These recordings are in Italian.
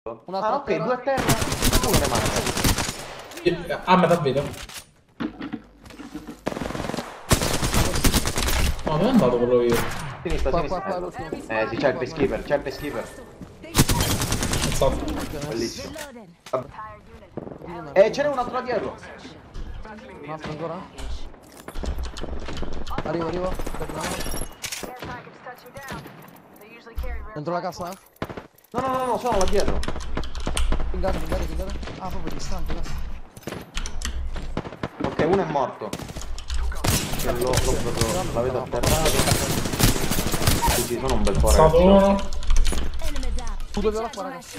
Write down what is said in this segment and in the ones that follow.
Ah, ok, due a terra, uno ne manca. Ah, me da vedo. No, dove è andato quello io? Sinistra, sinistra. Sì, c'è il peacekeeper, c'è il peacekeeper. Bellissimo. Ce n'è un altro là dietro. Un altro ancora? Arrivo. Dentro la casa, eh? No, sono là dietro. Pingate. Ah, proprio distante, cazzo. Ok, uno è morto. La vedo atterrato. Sì, sono un bel po' Stato ragazzi. uno. Due viola qua, ragazzi.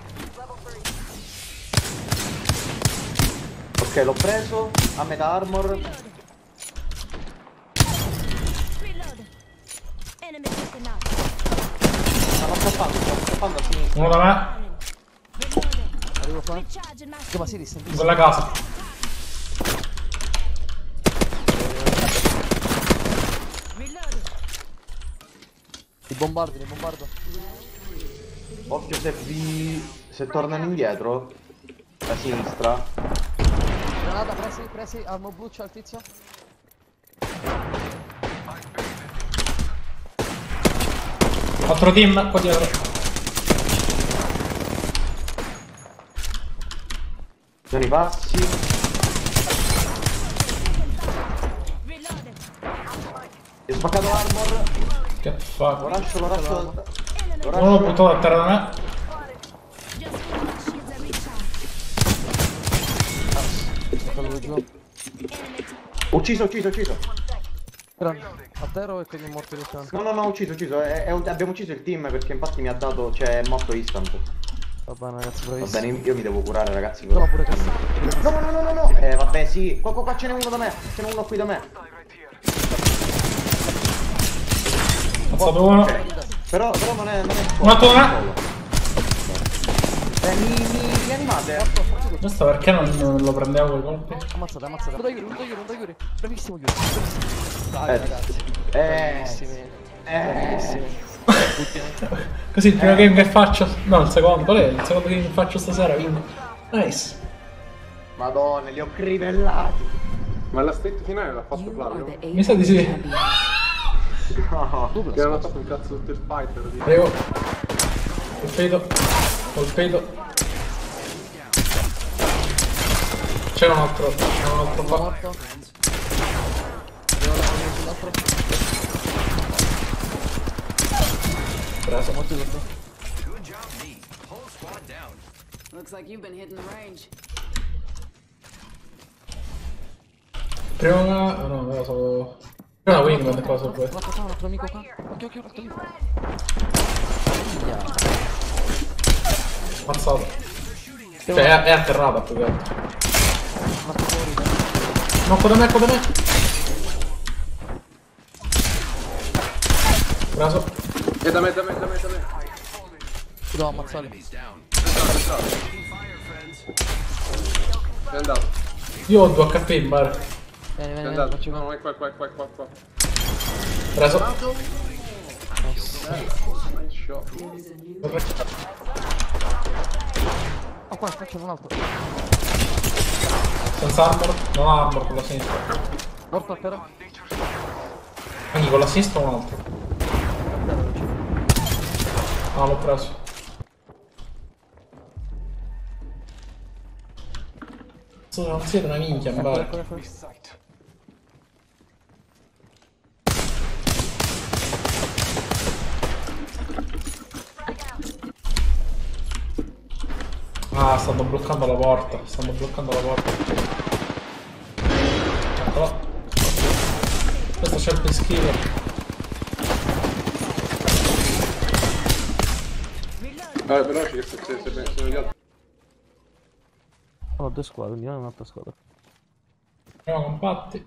Ok, l'ho preso. A metà armor. Stanno scappando a sinistra. Uno da me. Arrivo qua. Che ma si distante. In quella casa. Li bombardo. Occhio se tornano indietro. A sinistra. Granata, presi, armo blu, c'è il tizio. Altro team qua dietro. Sono i passi. Ho spaccato l'armor. Che fuck. Lo lascio. Uno l'ho buttato a terra da me. Giù. Ucciso. Grande. A terra e quindi è morto il canto. No, ucciso. Abbiamo ucciso il team perché infatti mi ha dato. Cioè è morto instant. Va bene ragazzi, Va bravissimo. bene, io mi devo curare ragazzi. Sono pure cazzo. No. Vabbè sì. Qua ce n'è uno da me. Ce n'è uno qui da me. Ammazzato uno. Però non è. Un altro da me. Mi animate? Questo perché non lo prendevo quei colpi? Ammazzate. Non da Yuri. Bravissimo Yuri. Dai ragazzi. Bravissimi. Così il primo game che faccio. No, il secondo. Qual è il secondo game che faccio stasera? Vinco. Nice. Madonna, li ho crivellati. Ma la state finale l'ha fatto Flavio? Mi sa di sì. No. Che hanno fatto un cazzo tutto il fighter di... Prego. Colpito. C'è un altro qua. Morto. L'altro. Preso. Morto tutto. Looks like you've been hitting the range. Prima. No, era solo. C'è una wingman qua sopra. Un altro amico qua. Occhio, un altro amico. Ammazzato. Cioè è atterrata più che altro. Un altro fuori. No, qua da me. Preso. E da me. Ti devo ammazzare. È andato. Io ho 2 HP in bar. È Vieni, andato. facci qua. No, è qua. Preso. Nice shot. Oh, qua faccio un altro. Senza armor. Non ha armor con la sinistra. Morto a terra. Quindi con la sinistra un altro. Ah, l'ho preso. Non siete una minchia in bar. Ah, stanno bloccando la porta. Eccola. Questo c'è il peacekeeper. Vabbè, veloci che se sono gli altri. Ho 2 squadre, andiamo in un'altra squadra. Siamo compatti.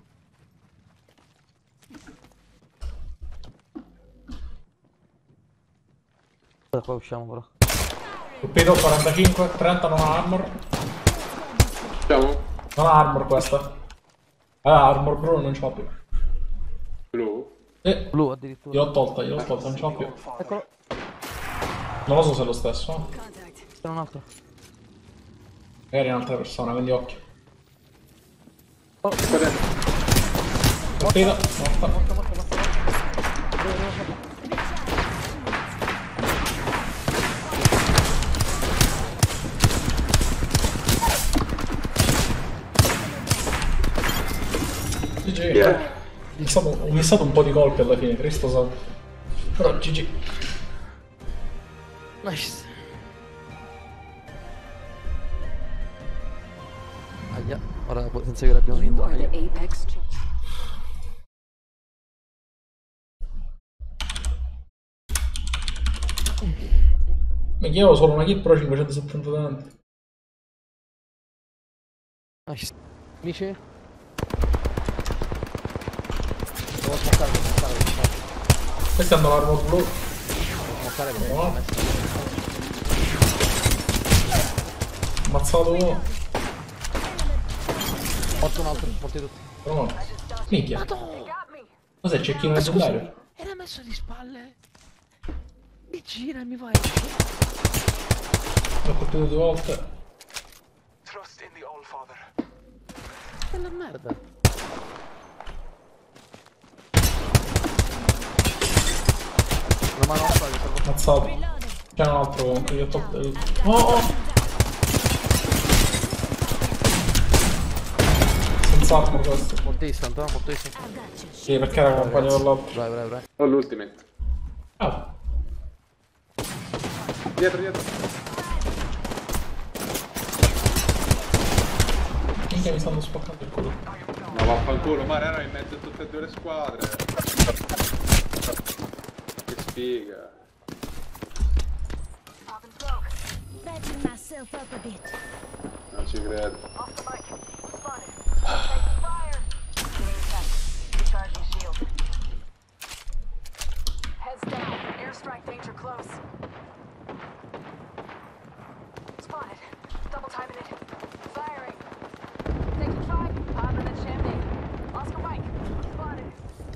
Da qua usciamo però. Colpito 45, 30 non ha armor. Siamo? Non ha armor questa. Ah, armor blu non c'ho più. Blu? Blu addirittura. Gliel'ho tolta, non c'ho più. Eccolo. Non lo so se è lo stesso. C'è un altro. Magari un'altra persona, quindi occhio. Qua dentro. Partita, morta. Morta. GG. Yeah. Ho missato un po' di colpi alla fine, Cristo santo. Però GG. Nice. Aia, ora senza che l'abbiamo You vinto. are the Aia. apex champion. Mi chiedevo solo una kill, però 570 danni. Nice. Amici? Devo smoccare. Questi hanno l'armor blu. Devo smoccare perché No. ho messo. Ammazzato uno. Porto un altro, porti tutti. Però morto. Minchia. Madonna! Cos'è, cecchino Ma scusa, leggendario? era messo di spalle. Mi gira e mi vai. L'ho colpito 2 volte. Trust in the Allfather. Che la merda. Una mano alta che serve. Ammazzato. C'è un altro comunque, io top. Oh! Senza armor questo. Molto instant, molto instant. Sì, perché era accompagnato dall'altro. Vai. Ho l'ultimate. Ah, Dietro. minchia mi stanno spaccando il culo. Ma vaffanculo, ma erano in mezzo a tutte e due le squadre. Che sfiga. Patching myself up a bit. Non ci credo. Heads down. Airstrike danger close. Spotted. Double timing it. Firing. Taking fire. Popping the chimney. Oscar Mike. Spotted.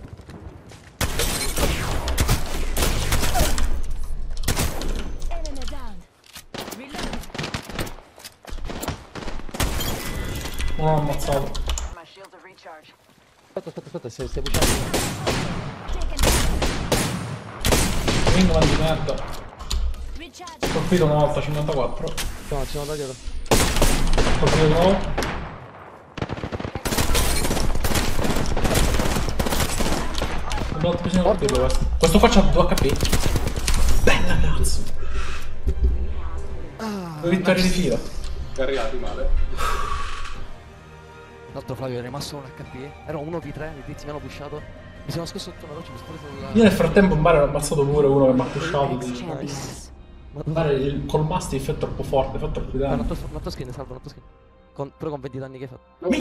Enemy down. Reload. Non l'ho ammazzato. My shields are recharged. Aspetta, stai pushando. Wingman di merda. Recharge. Ho colpito una volta, 54. No, ci sono da dietro. Ho colpito di nuovo. Abbiamo bisogno di colpirlo questo. Questo qua c'ha 2 HP. Bella cazzo. 2 vittorie di fila. È arrivato male. L'altro Flavio è rimasto un HP. Era 1v3, i tizi mi hanno pushato. Mi sono nascosto sotto una roccia, mi sono preso Io nel frattempo in bar ho ammazzato pure uno che mi ha pushato. Apex champions. Col mastiff è troppo forte, fa troppi danni. L'altro skin, salvo, l'altro skin. Però con 20 danni che hai fatto.